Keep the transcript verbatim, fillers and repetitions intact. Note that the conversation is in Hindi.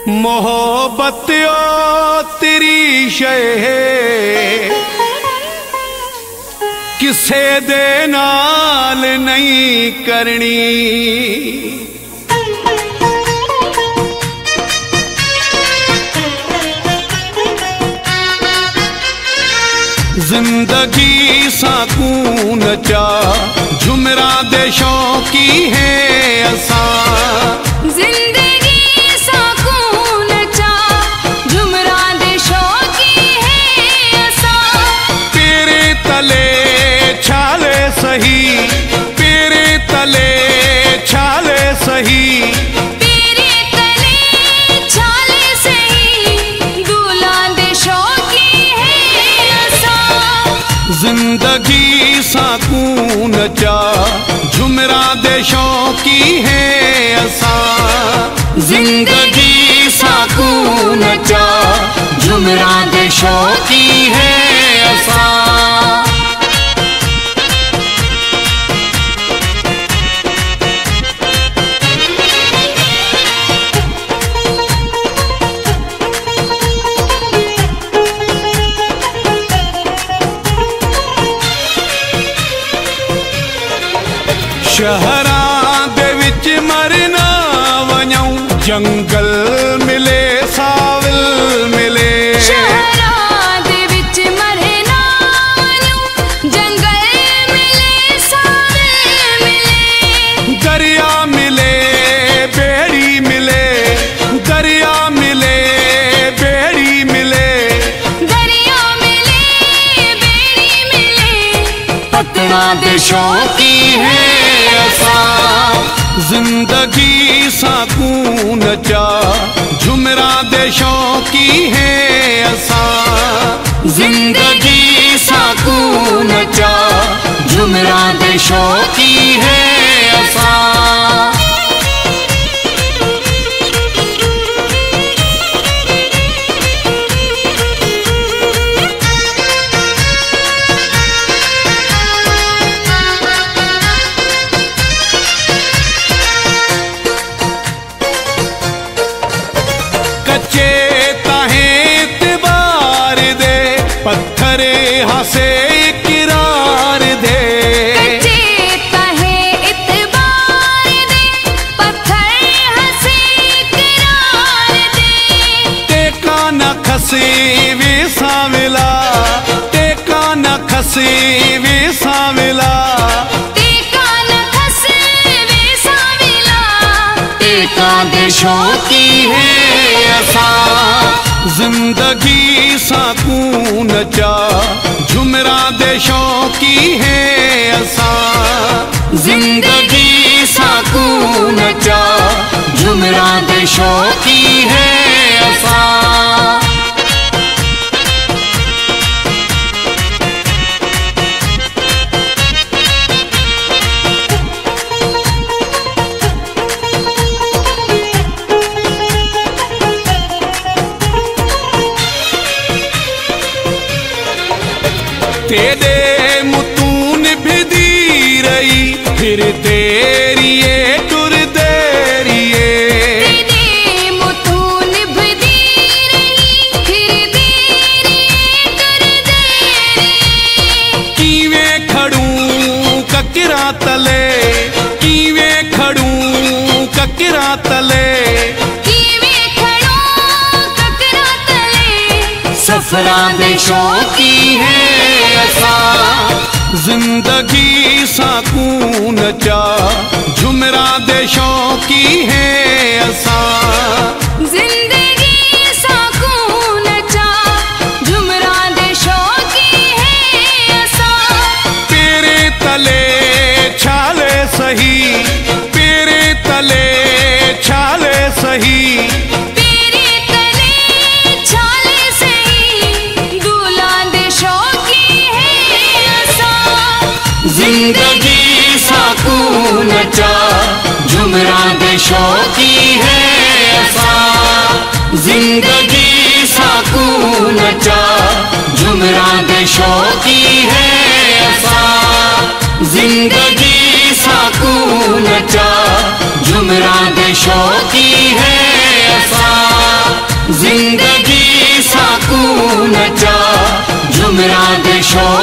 मोहब्बत ओ तेरी शय किसे दे नाल नहीं करनी। जिंदगी साकून चा झुमरा दे शौकी है असा। जिंदगी साकून चा झुमरा दे शौकी है असा। तेरे तले छाले सही, तेरे तले छाले सही, तेरे तले छाले सही, दूल्हा दे शौकी है असा। जिंदगी साकून चा झुमरा दे शौकी है असा। जिंदगी साकून चा झुमरा दे शौकी है असा। शहरां दे विच मरना वञऊं, जंगल मिले सावल मिले। शहरां दे विच मरना वञऊं, जंगल मिले सावल मिले। दरिया मिले बेड़ी मिले, दरिया मिले बेड़ी मिले। दरिया मिले बेड़ी मिले, पतना दे शौकी है असा। जिंदगी साकून चा झुमरा दे शौकी है असा। जिंदगी साकून चा झुमरा दे शौकी है असा। कच्चे ताहे इतबार दे, पत्थरे हसे किरार दे। कच्चे ताहे इतबार दे, पत्थर हंसे किरार दे। टेका न खसी वे साविला, टेका न खसी वे साविला। टेका न खसे वे साविला, टेका दे शौकी है असा। जिंदगी साकून चा झुमरा दे शौकी है असा। जिंदगी साकून चा झुमरा दे शौकी है असा। तेरे मुतून भिदी रही, फिर तेरी ये टुर देरिए। तेरे मुतून भिदी रही, फिर तेरी टुर देरिए। कीवें खड़ूं ककरा तले, कीवें खड़ूं ककरा तले। कीवें खड़ो ककरा तले, सफरा दे शौकी है असा। जिंदगी साकून चा झुमरा दे शौकी है असा। जिंदगी साकून चा झुमरा दे शौकी है असा। तेरे तले छाले सही, तेरे तले छाले सही, तेरे तले छाले सही, दूल्हा दे शौकी है असा। जिंदगी साकून चा झुमरा दे शौकी है असा। जिंदगी साकून चा झुमरा दे शौकी है असा। जिंदगी साकून चा झुमरा दे शौकी है असा। झुमरा दे शौकीन